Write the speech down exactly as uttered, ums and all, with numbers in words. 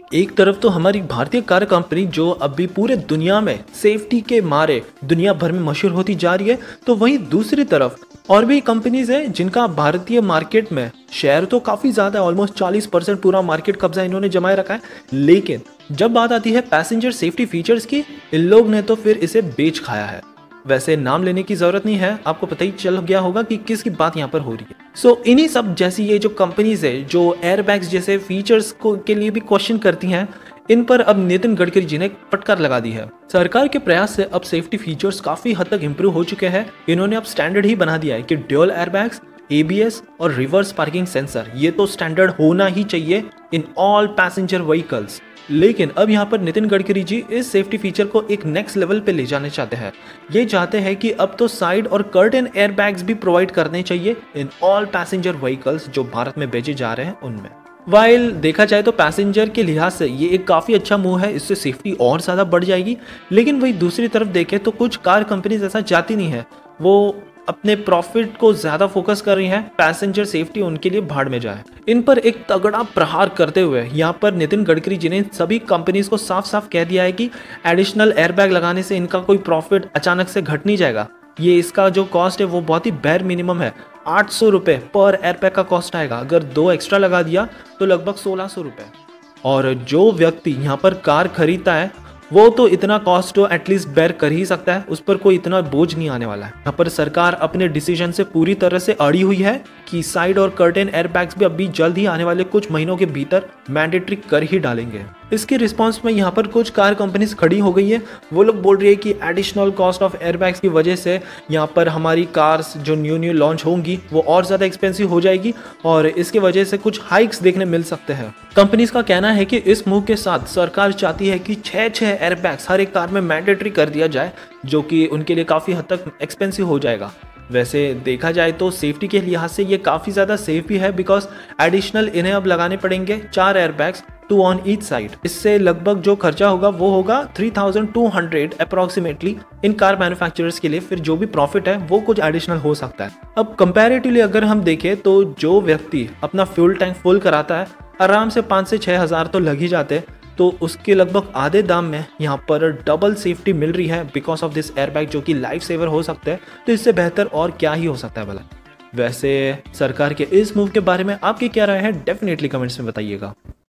एक तरफ तो हमारी भारतीय कार कंपनी जो अभी पूरे दुनिया में सेफ्टी के मारे दुनिया भर में मशहूर होती जा रही है, तो वहीं दूसरी तरफ और भी कंपनीज हैं जिनका भारतीय मार्केट में शेयर तो काफ़ी ज़्यादा है, ऑलमोस्ट चालीस परसेंट पूरा मार्केट कब्जा इन्होंने जमाए रखा है। लेकिन जब बात आती है पैसेंजर सेफ्टी फीचर्स की, इन लोग ने तो फिर इसे बेच खाया है। वैसे नाम लेने की जरूरत नहीं है, आपको पता ही चल गया होगा कि किसकी बात यहाँ पर हो रही है। सो so, इन्हीं सब जैसी ये जो कंपनीज है जो एयरबैग्स जैसे फीचर्स को के लिए भी क्वेश्चन करती हैं, इन पर अब नितिन गडकरी जी ने फटकार लगा दी है। सरकार के प्रयास से अब सेफ्टी फीचर्स काफी हद तक इंप्रूव हो चुके हैं। इन्होंने अब स्टैंडर्ड ही बना दिया है कि dual airbags, A B S और रिवर्स पार्किंग सेंसर ये तो स्टैंडर्ड होना ही चाहिए इन ऑल पैसेंजर व्हीकल्स। लेकिन अब यहाँ पर नितिन गडकरी जी इस सेफ्टी फीचर को एक नेक्स्ट लेवल पे ले जाना चाहते हैं। ये चाहते हैं कि अब तो साइड और कर्टन एयरबैग्स भी प्रोवाइड करने चाहिए इन ऑल पैसेंजर व्हीकल्स जो भारत में बेचे जा रहे हैं उनमें। वाइल देखा जाए तो पैसेंजर के लिहाज से ये एक काफ़ी अच्छा मूव है, इससे सेफ्टी और ज़्यादा बढ़ जाएगी। लेकिन वही दूसरी तरफ देखें तो कुछ कार कंपनीज ऐसा चाहती नहीं है, वो अपने प्रॉफिट को ज़्यादा फोकस कर रही हैं, पैसेंजर सेफ्टी उनके लिए भाड़ में जाए। इन पर एक तगड़ा प्रहार करते हुए यहाँ पर नितिन गडकरी जी ने सभी कंपनीज को साफ साफ कह दिया है कि एडिशनल एयरबैग लगाने से इनका कोई प्रॉफिट अचानक से घट नहीं जाएगा। ये इसका जो कॉस्ट है वो बहुत ही बैर मिनिमम है, आठ सौ रुपये पर एयरबैग का कॉस्ट आएगा। अगर दो एक्स्ट्रा लगा दिया तो लगभग सोलह सौ रुपये। और जो व्यक्ति यहाँ पर कार खरीदता है वो तो इतना कॉस्ट तो एटलीस्ट बेयर कर ही सकता है, उस पर कोई इतना बोझ नहीं आने वाला है। यहाँ पर सरकार अपने डिसीजन से पूरी तरह से अड़ी हुई है कि साइड और कर्टेन एयरबैग्स भी अभी जल्द ही आने वाले कुछ महीनों के भीतर मैंडेटरी कर ही डालेंगे। इसके रिस्पांस में यहाँ पर कुछ कार कंपनीज खड़ी हो गई है। वो लोग बोल रही है कि एडिशनल कॉस्ट ऑफ एयरबैग्स की वजह से यहाँ पर हमारी कार्स जो न्यू न्यू लॉन्च होंगी वो और ज़्यादा एक्सपेंसिव हो जाएगी और इसकी वजह से कुछ हाइक्स देखने मिल सकते हैं। कंपनीज का कहना है कि इस मूव के साथ सरकार चाहती है कि छः छः एयरबैग्स हर एक कार में मैंडेटरी कर दिया जाए, जो कि उनके लिए काफ़ी हद तक एक्सपेंसिव हो जाएगा। वैसे देखा जाए तो सेफ्टी के लिहाज से ये काफ़ी ज़्यादा सेफ भी है, बिकॉज एडिशनल इन्हें अब लगाने पड़ेंगे चार airbags, two on each side. इससे लगभग जो खर्चा होगा वो होगा three thousand two hundred approximately इन कार मैन्युफैक्चरर्स के लिए। फिर जो भी प्रॉफिट है वो कुछ एडिशनल हो सकता है। अब कंपैरेटिवली अगर हम देखें तो जो व्यक्ति अपना फ्यूल टैंक फुल कराता है आराम से पाँच से छः हज़ार तो लग ही जाते हैं, तो उसके लगभग आधे दाम में यहाँ पर डबल सेफ्टी मिल रही है बिकॉज ऑफ दिस एयरबैग, जो कि लाइफ सेवर हो सकता है। तो इससे बेहतर और क्या ही हो सकता है भला। वैसे सरकार के इस मूव के बारे में आपकी क्या राय है, डेफिनेटली कमेंट्स में बताइएगा।